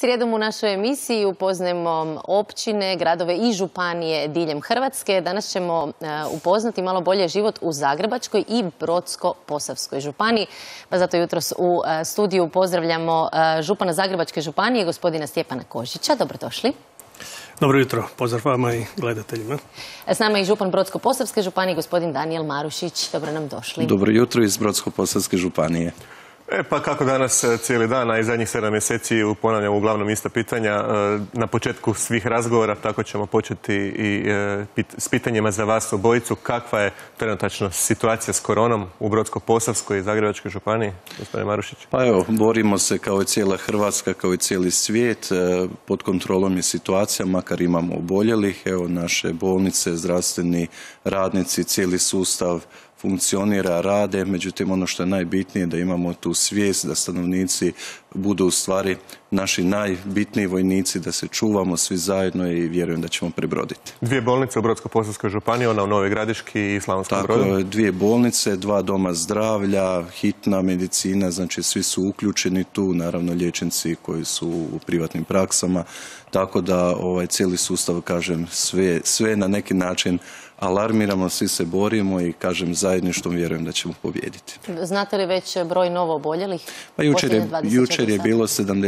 Srijedom u našoj emisiji upoznajemo općine, gradove i županije diljem Hrvatske. Danas ćemo upoznati malo bolje život u Zagrebačkoj i Brodsko-posavskoj županiji. Pa zato jutros u studiju pozdravljamo župana Zagrebačke županije, gospodina Stjepana Kožića. Dobrodošli. Dobro jutro, pozdrav vama i gledateljima. S nama je i župan Brodsko-posavske županije, gospodin Danijel Marušić. Dobro nam došli. Dobro jutro iz Brodsko-posavske županije. Pa kako danas cijeli dan, a i zadnjih 7 mjeseci ponavljamo uglavnom ista pitanja. Na početku svih razgovora tako ćemo početi i s pitanjima za vas obojicu. Kakva je trenutačno situacija s koronom u Brodsko-posavskoj i Zagrebačkoj županiji, gospodine Marušić? Pa evo, borimo se kao i cijela Hrvatska, kao i cijeli svijet. Pod kontrolom je situacija, makar imamo oboljelih. Evo, naše bolnice, zdravstveni radnici, cijeli sustav funkcionira, rade, međutim ono što je najbitnije da imamo tu svijest da stanovnici budu u stvari naši najbitniji vojnici, da se čuvamo svi zajedno i vjerujem da ćemo prebroditi. 2 bolnice u Brodsko-posavskoj županiji, ona u Novoj Gradiški i Slavonskom Brodu. Tako, 2 bolnice, 2 doma zdravlja, hitna medicina, znači svi su uključeni tu, naravno liječnici koji su u privatnim praksama, tako da cijeli sustav, kažem, sve na neki način alarmiramo, svi se borimo i, kažem, zajedništvom vjerujem da ćemo pobijediti. Znate li već broj novo oboljelih? Pa jučer je bilo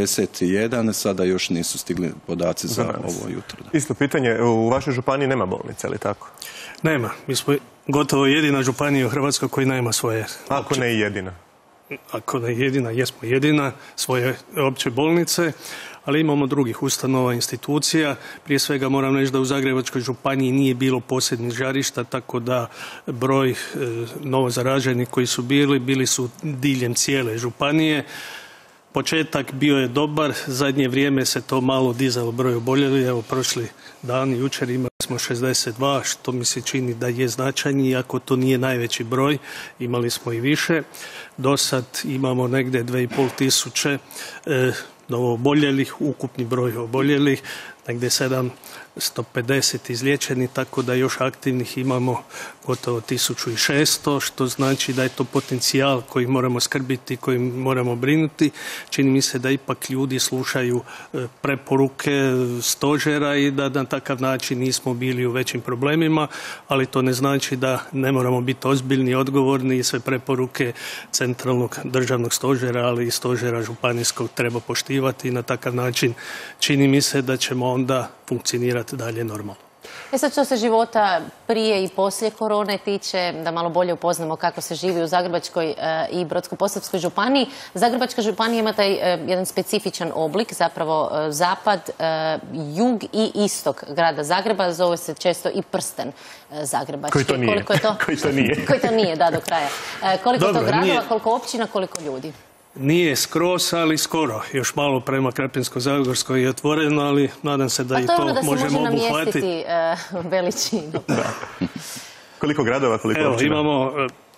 71, sada još nisu stigli podaci za ovo jutro. Da. Isto pitanje, u vašoj županiji nema bolnice, ali tako? Nema. Mi smo gotovo jedina županija u Hrvatskoj koji nema svoje... Ako ne i jedina? Ako ne jedina, jesmo jedina, svoje opće bolnice, ali imamo drugih ustanova, institucija. Prije svega moram reći da u Zagrebačkoj županiji nije bilo posebnih žarišta, tako da broj novozaraženih koji su bili su diljem cijele županije. Početak bio je dobar, zadnje vrijeme se to malo dizalo broj oboljelih. Evo, prošli dan, jučer imali smo 62, što mi se čini da je značajni, iako to nije najveći broj, imali smo i više. Do sad imamo negdje 2500 novooboljelih, ukupni broj oboljelih, negdje 750 izliječeni, tako da još aktivnih imamo gotovo 1600, što znači da je to potencijal koji moramo skrbiti, koji moramo brinuti. Čini mi se da ipak ljudi slušaju preporuke stožera i da na takav način nismo bili u većim problemima, ali to ne znači da ne moramo biti ozbiljni, odgovorni i sve preporuke centralnog državnog stožera, ali i stožera županijskog treba poštivati i na takav način čini mi se da ćemo onda funkcionirati dalje normalno. Sad što se života prije i poslije korone tiče, da malo bolje upoznamo kako se živi u Zagrebačkoj i Brodsko-posavskoj županiji. Zagrebačka županija ima taj jedan specifičan oblik, zapravo zapad, jug i istok grada Zagreba, zove se često i prsten Zagrebački. Koji to nije? Koji to nije? Koji to nije, da, do kraja. Koliko to gradova, koliko općina, koliko ljudi? Nije skroz, ali skoro. Još malo prema Krapinsko-zagorskoj je otvoreno, ali nadam se da i to možemo obuhvatiti. To je ono da se može namjestiti veličinu. Koliko gradova, koliko općina? Evo, imamo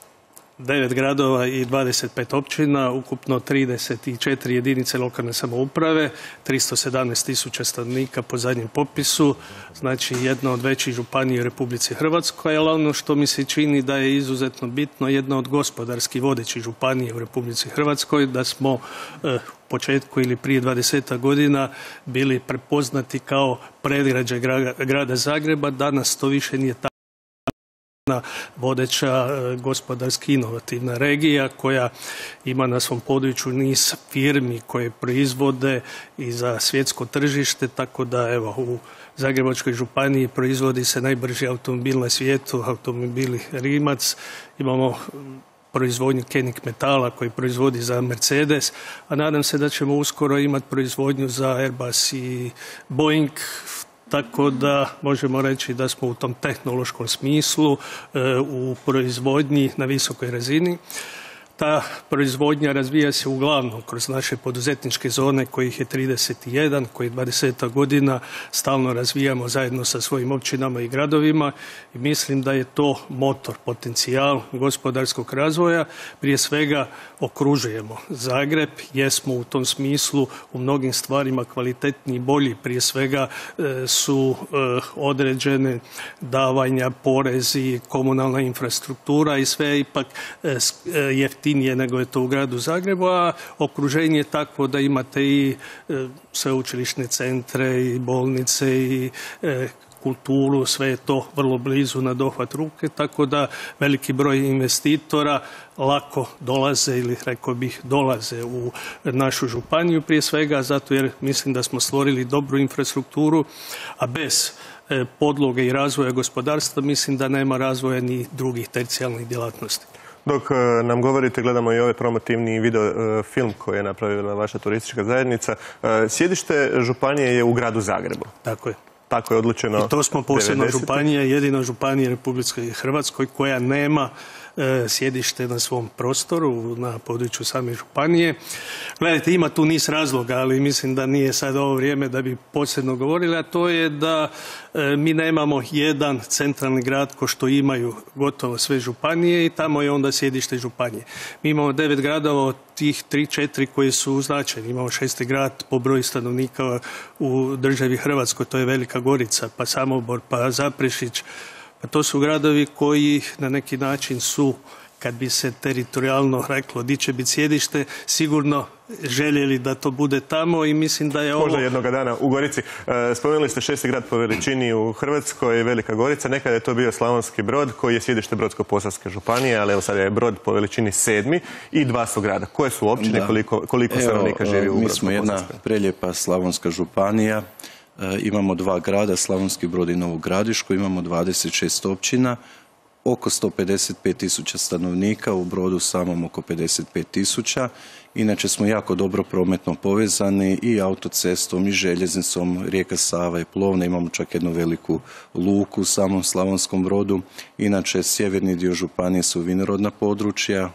9 gradova i 25 općina, ukupno 34 jedinice lokalne samouprave, 317.000 stanovnika po zadnjem popisu, znači jedna od većih županija u Republici Hrvatskoj, ali ono što mi se čini da je izuzetno bitno, jedna od gospodarski vodećih županija u Republici Hrvatskoj, da smo u početku ili prije 20 godina bili prepoznati kao predgrađe grada Zagreba, danas to više nije tako. Vodeća gospodarski inovativna regija koja ima na svom području niz firmi koje proizvode i za svjetsko tržište, tako da evo u Zagrebačkoj županiji proizvodi se najbrži automobil na svijetu, automobili Rimac, imamo proizvodnju Koenig metala koji proizvodi za Mercedes, a nadam se da ćemo uskoro imati proizvodnju za Airbus i Boeing, tako da možemo reći da smo u tom tehnološkom smislu u proizvodnji na visokoj razini. Ta proizvodnja razvija se uglavnom kroz naše poduzetničke zone kojih je 31, koji 20 godina stalno razvijamo zajedno sa svojim općinama i gradovima i mislim da je to motor, potencijal gospodarskog razvoja. Prije svega okružujemo Zagreb, jesmo u tom smislu u mnogim stvarima kvalitetniji i bolji. Prije svega su određene davanja, porezi, komunalna infrastruktura i sve ipak jeftinije jeftinije nego je to u gradu Zagrebu, a okruženje je takvo da imate i sveučilišne centre i bolnice i kulturu, sve je to vrlo blizu na dohvat ruke, tako da veliki broj investitora lako dolaze ili rekao bih dolaze u našu županiju prije svega zato jer mislim da smo stvorili dobru infrastrukturu, a bez podloge i razvoja gospodarstva mislim da nema razvoja ni drugih tercijalnih djelatnosti. Dok nam govorite, gledamo i ovaj promotivni video film koji je napravila vaša turistička zajednica. Sjedište županije je u gradu Zagrebu. Tako je. Tako je odlučeno. I to smo posebna županija, jedina županija Republike Hrvatskoj koja nema sjedište na svom prostoru, na području same županije. Gledajte, ima tu niz razloga, ali mislim da nije sad ovo vrijeme da bi posebno govorili, a to je da mi nemamo jedan centralni grad ko što imaju gotovo sve županije i tamo je onda sjedište županije. Mi imamo 9 gradova, od tih 3-4 koji su značajni. Imamo 6. grad po broju stanovnika u državi Hrvatskoj, to je Velika Gorica, pa Samobor, pa Zaprešić. Pa to su gradovi koji na neki način su, kad bi se teritorijalno reklo di će biti sjedište, sigurno željeli da to bude tamo i mislim da je ovo... Možda jednoga dana u Gorici. Spomenuli ste 6. grad po veličini u Hrvatskoj, Velika Gorica. Nekada je to bio Slavonski Brod koji je sjedište Brodsko-posavske županije, ali evo sad je Brod po veličini 7. i 2 su grada. Koje su općine, koliko stanovnika živi u Brodsko-posavskoj? Mi smo jedna prelijepa slavonska županija. Imamo 2 grada, Slavonski Brod i Novu Gradišku, imamo 26 općina, oko 155.000 stanovnika, u Brodu samom oko 55.000. Inače smo jako dobro prometno povezani i autocestom i željeznicom, rijeka Sava je plovna, imamo čak jednu veliku luku u samom Slavonskom Brodu. Inače, sjeverni dio županije su vinorodna područja,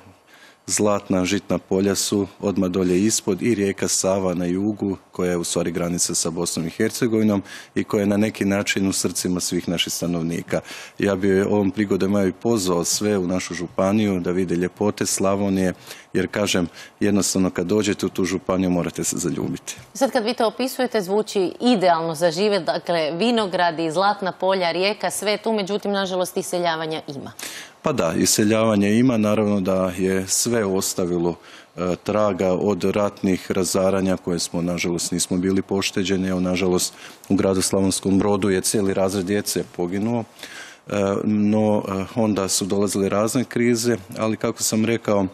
zlatna žitna polja su odmah dolje ispod i rijeka Sava na jugu koja je u stvari granica sa Bosnom i Hercegovinom i koja je na neki način u srcima svih naših stanovnika. Ja bi ovom prigodom i pozvao sve u našu županiju da vide ljepote Slavonije, jer kažem, jednostavno kad dođete u tu županiju morate se zaljubiti. Sad kad vi to opisujete zvuči idealno za život, dakle vinogradi, zlatna polja, rijeka, sve tu, međutim nažalost iseljavanja ima. Pa da, iseljavanje ima, naravno da je sve ostavilo traga od ratnih razaranja koje smo, nažalost, nismo bili pošteđeni. Evo, nažalost, u gradu Slavonskom Brodu je cijeli razred djece poginuo, no onda su dolazile razne krize, ali kako sam rekao,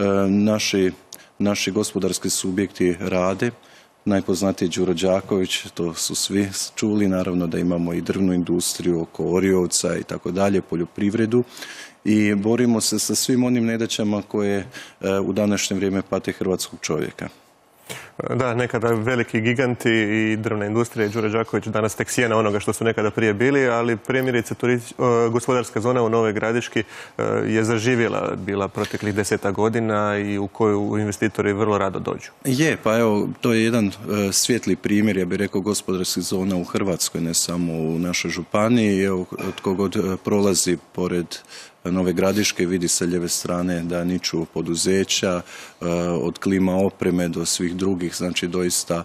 naši gospodarski subjekti rade. Najpoznatiji je Đuro Đaković, to su svi čuli, naravno da imamo i drvnu industriju oko Oriovca i tako dalje, poljoprivredu. I borimo se sa svim onim nedaćama koje u današnje vrijeme pate hrvatskog čovjeka. Da, nekada veliki giganti i drvna industrija i Đuro Đaković danas tek sjena onoga što su nekada prije bili, ali primjerice gospodarska zona u Novoj Gradiški je zaživjela bila proteklih 10 godina i u koju investitori vrlo rado dođu. Je, pa evo, to je jedan svijetli primjer, ja bih rekao, gospodarskih zona u Hrvatskoj, ne samo u našoj županiji. Evo, tko god prolazi pored Nove Gradiške vidi sa lijeve strane da niču poduzeća, od klima opreme do svih drugih, znači doista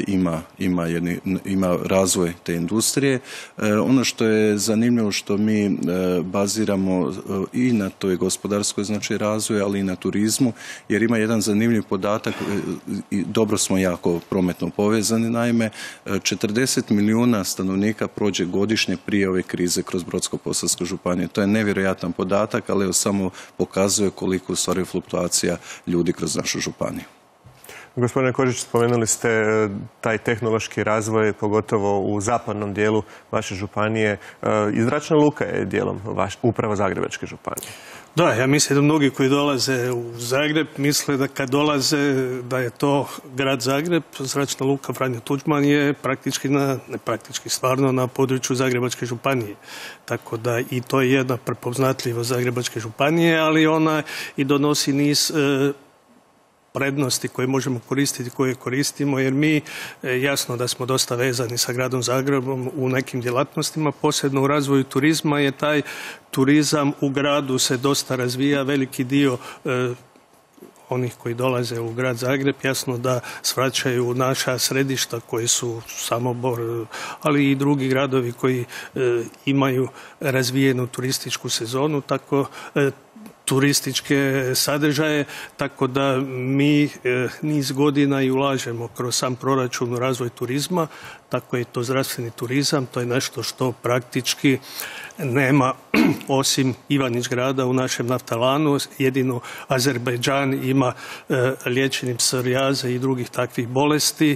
ima razvoj te industrije. Ono što je zanimljivo što mi baziramo i na toj gospodarskoj znači razvoju, ali i na turizmu, jer ima jedan zanimljiv podatak i dobro smo jako prometno povezani, naime 40 milijuna stanovnika prođe godišnje prije ove krize kroz Brodsko-posavsku županiju. To je nevjerojatan podatak, ali samo pokazuje koliko u stvari fluktuacija ljudi kroz našu županiju. Gospodine Kožić, spomenuli ste taj tehnološki razvoj, pogotovo u zapadnom dijelu vaše županije. I zračna luka je dijelom upravo Zagrebačke županije. Da, ja mislim da mnogi koji dolaze u Zagreb misle da kad dolaze da je to grad Zagreb, zračna luka Franjo Tuđman je praktički stvarno na području Zagrebačke županije. Tako da i to je jedna prepoznatljivost Zagrebačke županije, ali ona i donosi niz prednosti koje možemo koristiti, koje koristimo, jer mi jasno da smo dosta vezani sa gradom Zagrebom u nekim djelatnostima, posebno u razvoju turizma je taj turizam u gradu se dosta razvija, veliki dio onih koji dolaze u grad Zagreb, jasno da svraćaju naša središta koji su Samobor, ali i drugi gradovi koji imaju razvijenu turističku sezonu, tako turističke sadržaje, tako da mi niz godina i ulažemo kroz sam proračun u razvoj turizma, tako je to zdravstveni turizam, to je nešto što praktički nema osim Ivanić grada u našem Naftalanu, jedino Azerbejdžan ima liječenje psorijaze i drugih takvih bolesti.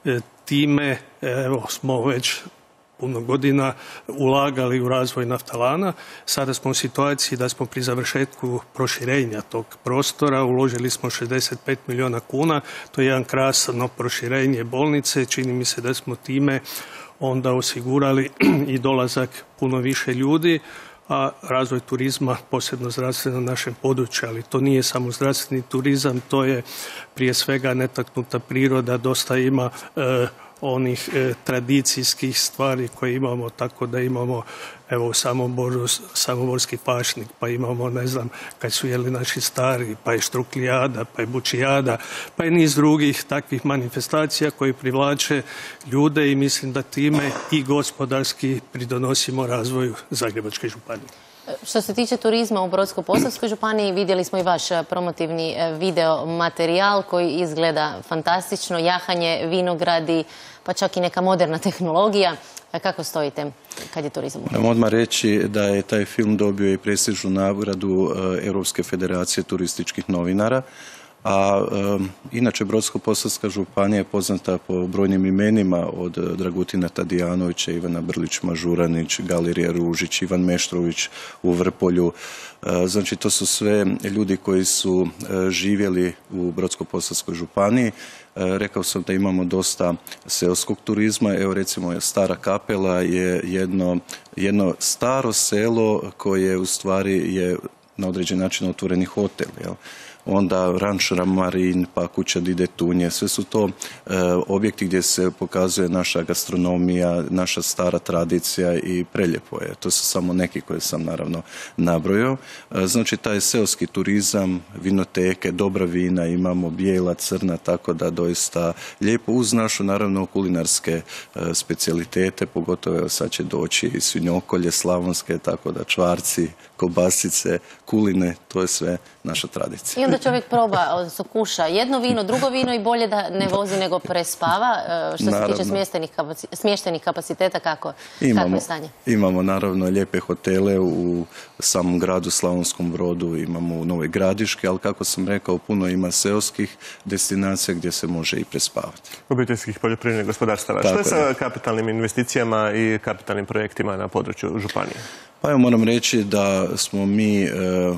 Time smo već puno godina ulagali u razvoj Naftalana. Sada smo u situaciji da smo pri završetku proširenja tog prostora uložili smo 65 milijuna kuna. To je jedan krasno proširenje bolnice. Čini mi se da smo time onda osigurali i dolazak puno više ljudi, a razvoj turizma, posebno zdravstveno na našem području, ali to nije samo zdravstveni turizam, to je prije svega netaknuta priroda, dosta ima onih tradicijskih stvari koje imamo, tako da imamo evo u Samoboru samoborski pašnik, pa imamo, ne znam, kad su jeli naši stari, pa je štruklijada, pa je bučijada, pa je niz drugih takvih manifestacija koji privlače ljude i mislim da time i gospodarski pridonosimo razvoju Zagrebačke županije. Što se tiče turizma u Brodsko-posavskoj županiji, vidjeli smo i vaš promotivni video materijal koji izgleda fantastično, jahanje, vinogradi, pa čak i neka moderna tehnologija. Kako stojite kad je turizam? Moram odmah reći da je taj film dobio i prestižnu nagradu Europske federacije turističkih novinara. A inače Brodsko-posavska županija je poznata po brojnim imenima od Dragutina Tadijanovića, Ivana Brlić-Mažuranić, Galerija Ružić, Ivan Meštrović u Vrpolju. Znači to su sve ljudi koji su živjeli u Brodsko-posavskoj županiji. Rekao sam da imamo dosta seoskog turizma. Evo recimo Stara Kapela je jedno staro selo koje u stvari je na određen način otvoreni hotel, jel? Onda Ranč Ramarin, pa Kuća Dide Tunje, sve su to objekti gdje se pokazuje naša gastronomija, naša stara tradicija i prelijepo je. To su samo neki koje sam naravno nabrojao. Znači taj seoski turizam, vinoteke, dobra vina, imamo bijela, crna, tako da doista lijepo uz našu naravno kulinarske specijalitete, pogotovo sad će doći i svinjokolje slavonske, tako da čvarci, kobasice, kuline, to je sve naša tradicija. I onda čovjek proba, odnosno kuša jedno vino, drugo vino i bolje da ne vozi nego prespava. Što se tiče smještenih kapaciteta, kako je stanje? Imamo naravno lijepe hotele u samom gradu Slavonskom Brodu, imamo u Novoj Gradiški, ali kako sam rekao, puno ima seoskih destinacija gdje se može i prespavati. Obiteljskih poljoprivrednih gospodarstava. Što je sa kapitalnim investicijama i kapitalnim projektima na području županije? Pa evo moram reći da smo mi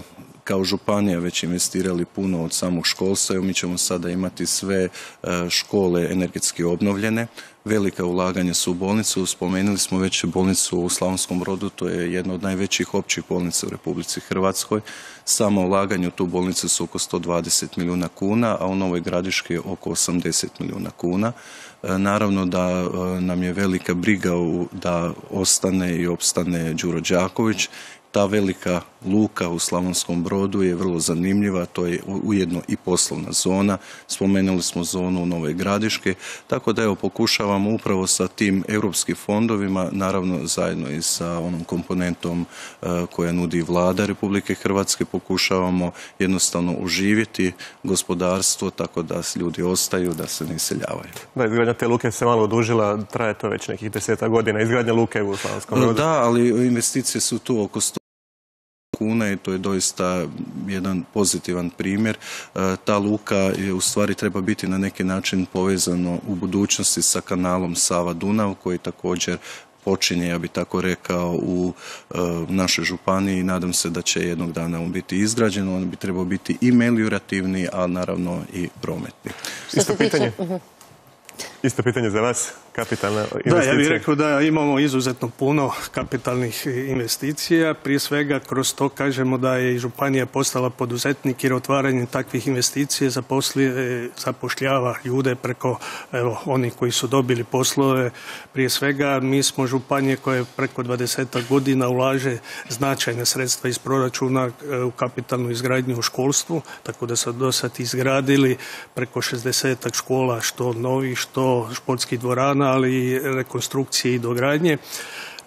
kao županija već investirali puno od samog školstva. Mi ćemo sada imati sve škole energetski obnovljene. Velika ulaganja su u bolnicu. Spomenuli smo već bolnicu u Slavonskom Brodu, to je jedna od najvećih općih bolnica u Republici Hrvatskoj. Samo ulaganje u tu bolnicu su oko 120 milijuna kuna, a u Novoj Gradiški oko 80 milijuna kuna. Naravno da nam je velika briga da ostane i opstane Đuro Đaković. Ta velika luka u Slavonskom Brodu je vrlo zanimljiva, to je ujedno i poslovna zona. Spomenuli smo zonu u Nove Gradiške, tako da evo pokušavamo upravo sa tim europskim fondovima, naravno zajedno i sa onom komponentom koja nudi Vlada Republike Hrvatske, pokušavamo jednostavno oživjeti gospodarstvo tako da ljudi ostaju, da se ne iseljavaju. Da, izgradnja te luke se malo odužila, traje to već nekih 10 godina, izgradnja luke u Slavonskom Brodu. Da, ali investicije su tu oko 100 kuna i to je doista jedan pozitivan primjer. Ta luka je u stvari treba biti na neki način povezano u budućnosti sa kanalom Sava-Dunav koji također počinje, ja bih tako rekao, u našoj županiji i nadam se da će jednog dana on biti izgrađen. On bi trebao biti i meliorativni, a naravno i prometni. Isto pitanje za vas, kapitalna investicija. Da, ja bih rekao da imamo izuzetno puno kapitalnih investicija. Prije svega kroz to kažemo da je i županija postala poduzetnik jer otvaranjem takvih investicija zapošljava ljude preko onih koji su dobili poslove. Prije svega mi smo županije koje preko 20 godina ulaže značajna sredstva iz proračuna u kapitalnu izgradnju u školstvu, tako da su do sad izgradili preko 60 škola, što novih, što športskih dvorana, ali i rekonstrukcije i dogradnje.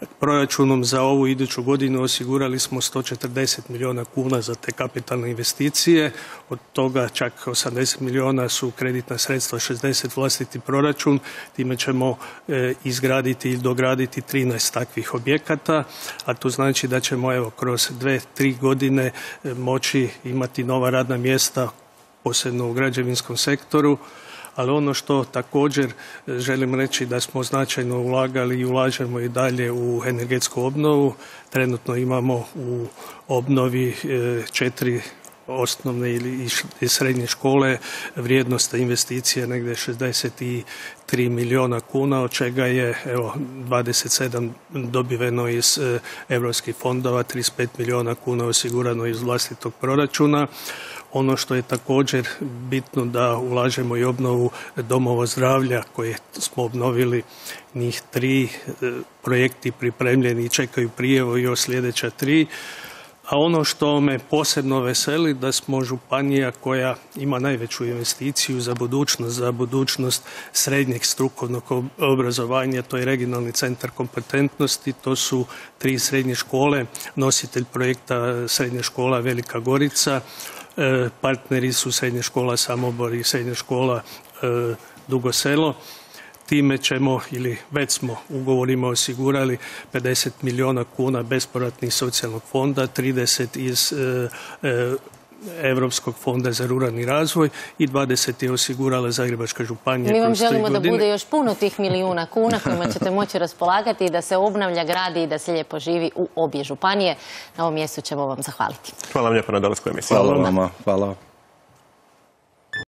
Proračunom za ovu iduću godinu osigurali smo 140 milijuna kuna za te kapitalne investicije. Od toga čak 80 milijuna su kreditna sredstva, 60 vlastiti proračun. Time ćemo izgraditi i dograditi 13 takvih objekata, a to znači da ćemo kroz 2-3 godine moći imati nova radna mjesta, posebno u građevinskom sektoru. Ali ono što također želim reći da smo značajno ulagali i ulažemo i dalje u energetsku obnovu. Trenutno imamo u obnovi 4 osnovne i srednje škole, vrijednost investicije negdje 63 milijuna kuna, od čega je 27 dobiveno iz europskih fondova, 35 milijuna kuna osigurano iz vlastitog proračuna. Ono što je također bitno da ulažemo i obnovu domova zdravlja koje smo obnovili, njih 3, projekti pripremljeni i čekaju prijavu još sljedeća 3. A ono što me posebno veseli da smo županija koja ima najveću investiciju za budućnost srednjeg strukovnog obrazovanja, to je regionalni centar kompetentnosti, to su 3 srednje škole, nositelj projekta srednja škola Velika Gorica, partneri su srednja škola Samobor i srednja škola Dugo Selo. Time ćemo, ili već smo ugovorima osigurali 50 milijuna kuna bespovratnih socijalnog fonda, 30 iz Europskog fonda za ruralni razvoj i 20 je osigurala Zagrebačka županija. Mi vam želimo da bude još puno tih milijuna kuna kojima ćete moći raspolagati i da se obnavlja, gradi i da se lijepo živi u obje županije. Na ovom mjestu ćemo vam zahvaliti. Hvala vam lijepo na dolasku emisiji. Hvala vama. Hvala.